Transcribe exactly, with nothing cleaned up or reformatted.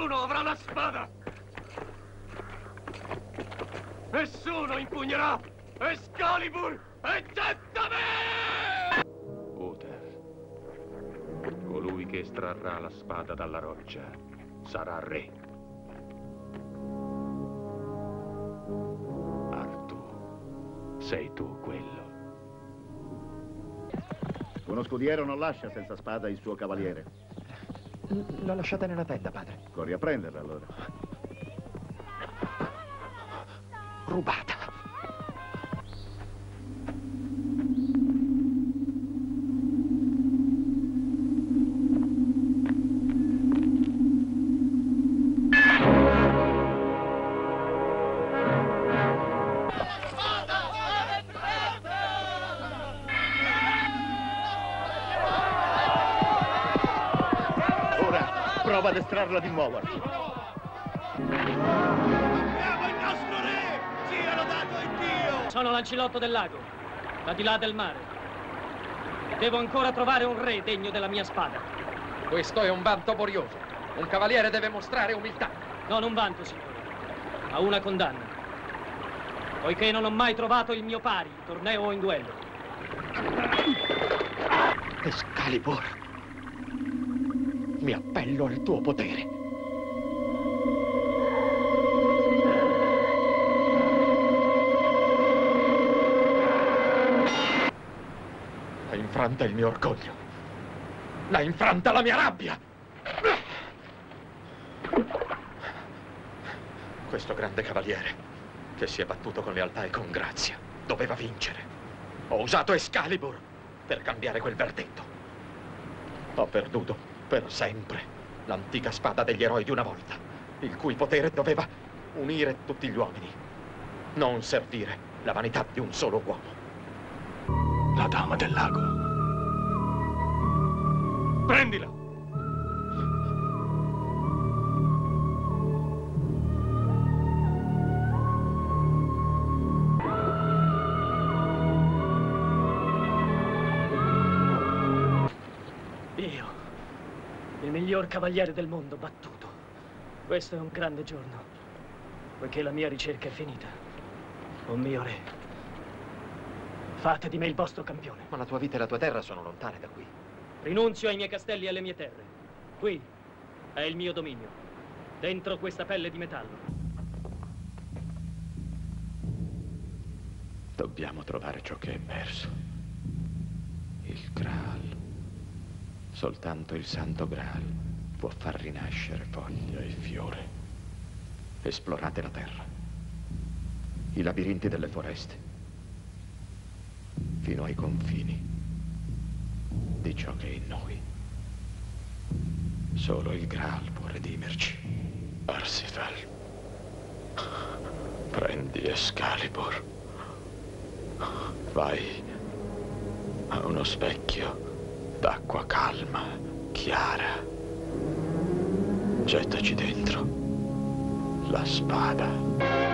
Nessuno avrà la spada! Nessuno impugnerà Excalibur eccetto me! Uther, colui che estrarrà la spada dalla roccia, sarà re. Artù, sei tu quello. Uno scudiero non lascia senza spada il suo cavaliere. L'ho lasciata nella tenda, padre. Corri a prenderla, allora. Rubata. Prova ad estrarla di nuovo. Abbiamo il nostro re! Sia lodato il Dio! Sono l'ancilotto del lago, da di là del mare. Devo ancora trovare un re degno della mia spada. Questo è un vanto borioso. Un cavaliere deve mostrare umiltà. Non un vanto, signore, ma una condanna. Poiché non ho mai trovato il mio pari, in torneo o in duello. Excalibur. Mi appello al tuo potere. Hai infranta il mio orgoglio. L'ha infranta la mia rabbia. Questo grande cavaliere, che si è battuto con lealtà e con grazia, doveva vincere. Ho usato Excalibur per cambiare quel verdetto. Ho perduto per sempre l'antica spada degli eroi di una volta, il cui potere doveva unire tutti gli uomini, non servire la vanità di un solo uomo. La dama del lago. Prendila! Io, il miglior cavaliere del mondo battuto. Questo è un grande giorno, poiché la mia ricerca è finita. O mio re, fate di me il vostro campione. Ma la tua vita e la tua terra sono lontane da qui. Rinunzio ai miei castelli e alle mie terre. Qui è il mio dominio, dentro questa pelle di metallo. Dobbiamo trovare ciò che è perso. Il Graal. Soltanto il Santo Graal può far rinascere foglia e fiore. Esplorate la terra, i labirinti delle foreste, fino ai confini di ciò che è in noi. Solo il Graal può redimerci. Parsifal, prendi Excalibur. Vai a uno specchio d'acqua calma, chiara. Gettaci dentro la spada.